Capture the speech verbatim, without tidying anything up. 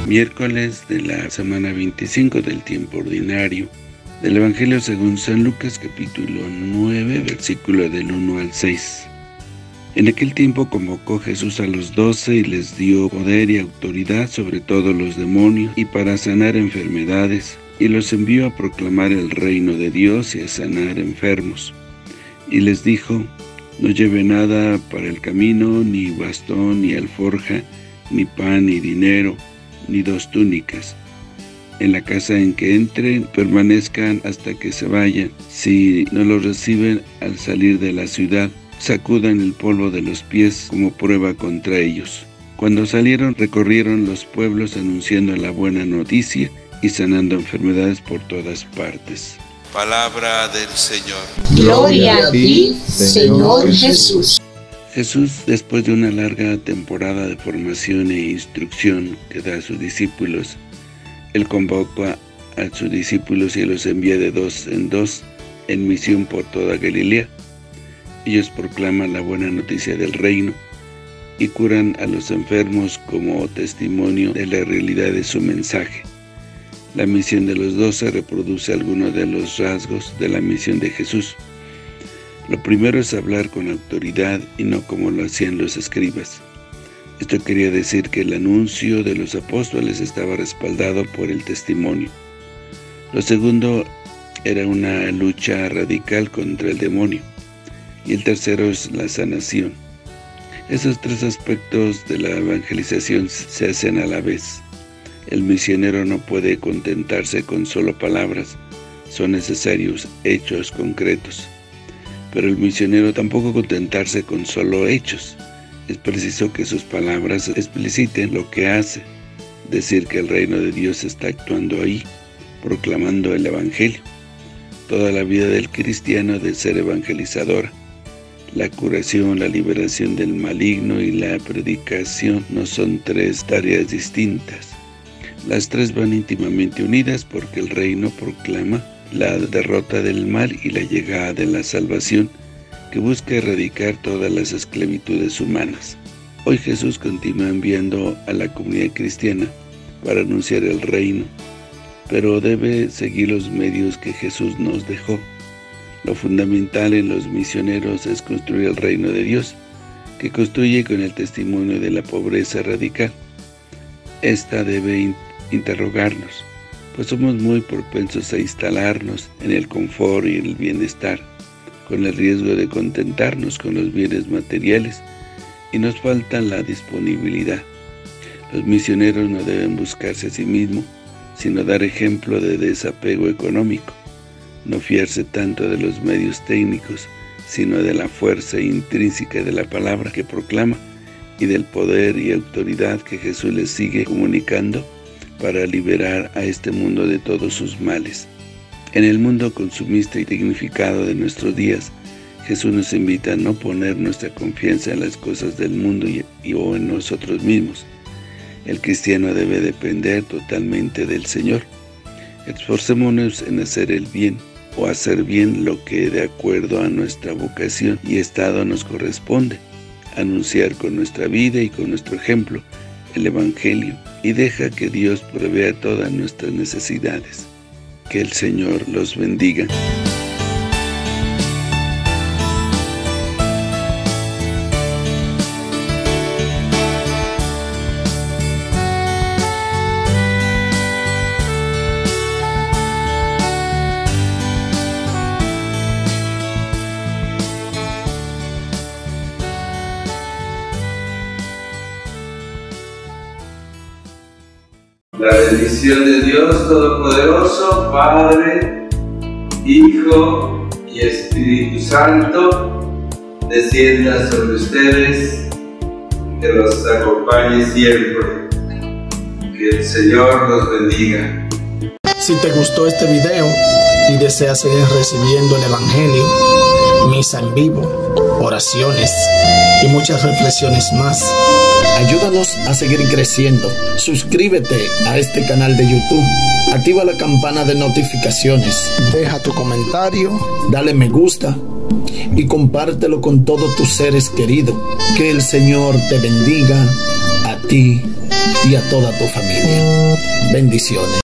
miércoles de la semana veinticinco del tiempo ordinario del Evangelio según San Lucas, capítulo nueve, versículo del uno al seis. En aquel tiempo convocó Jesús a los doce y les dio poder y autoridad sobre todos los demonios y para sanar enfermedades, y los envió a proclamar el reino de Dios y a sanar enfermos. Y les dijo: no lleve nada para el camino, ni bastón, ni alforja, ni pan, ni dinero, ni dos túnicas. En la casa en que entren, permanezcan hasta que se vayan. Si no los reciben al salir de la ciudad, sacudan el polvo de los pies como prueba contra ellos. Cuando salieron, recorrieron los pueblos anunciando la buena noticia y sanando enfermedades por todas partes. Palabra del Señor. Gloria a ti, Señor Jesús. Jesús, después de una larga temporada de formación e instrucción que da a sus discípulos, Él convoca a sus discípulos y los envía de dos en dos en misión por toda Galilea. Ellos proclaman la buena noticia del reino y curan a los enfermos como testimonio de la realidad de su mensaje. La misión de los doce reproduce algunos de los rasgos de la misión de Jesús. Lo primero es hablar con autoridad y no como lo hacían los escribas. Esto quería decir que el anuncio de los apóstoles estaba respaldado por el testimonio. Lo segundo era una lucha radical contra el demonio. Y el tercero es la sanación. Esos tres aspectos de la evangelización se hacen a la vez. El misionero no puede contentarse con solo palabras, son necesarios hechos concretos. Pero el misionero tampoco contentarse con solo hechos. Es preciso que sus palabras expliciten lo que hace. Decir que el reino de Dios está actuando ahí, proclamando el evangelio. Toda la vida del cristiano ha de ser evangelizadora. La curación, la liberación del maligno y la predicación no son tres tareas distintas. Las tres van íntimamente unidas porque el reino proclama la derrota del mal y la llegada de la salvación que busca erradicar todas las esclavitudes humanas. Hoy Jesús continúa enviando a la comunidad cristiana para anunciar el reino, pero debe seguir los medios que Jesús nos dejó. Lo fundamental en los misioneros es construir el reino de Dios, que construye con el testimonio de la pobreza radical. Esta debe interrogarnos, pues somos muy propensos a instalarnos en el confort y el bienestar, con el riesgo de contentarnos con los bienes materiales, y nos falta la disponibilidad. Los misioneros no deben buscarse a sí mismos, sino dar ejemplo de desapego económico. No fiarse tanto de los medios técnicos, sino de la fuerza intrínseca de la palabra que proclama y del poder y autoridad que Jesús les sigue comunicando para liberar a este mundo de todos sus males. En el mundo consumista y dignificado de nuestros días, Jesús nos invita a no poner nuestra confianza en las cosas del mundo y, y o en nosotros mismos. El cristiano debe depender totalmente del Señor. Esforcémonos en hacer el bien, o hacer bien lo que de acuerdo a nuestra vocación y estado nos corresponde, anunciar con nuestra vida y con nuestro ejemplo el Evangelio, y deja que Dios provea todas nuestras necesidades. Que el Señor los bendiga. La bendición de Dios Todopoderoso, Padre, Hijo y Espíritu Santo, descienda sobre ustedes, que los acompañe siempre. Que el Señor los bendiga. Si te gustó este video y deseas seguir recibiendo el Evangelio, misa en vivo, oraciones y muchas reflexiones más, ayúdanos a seguir creciendo. Suscríbete a este canal de YouTube, activa la campana de notificaciones, deja tu comentario, dale me gusta y compártelo con todos tus seres queridos. Que el Señor te bendiga a ti y a toda tu familia. Bendiciones.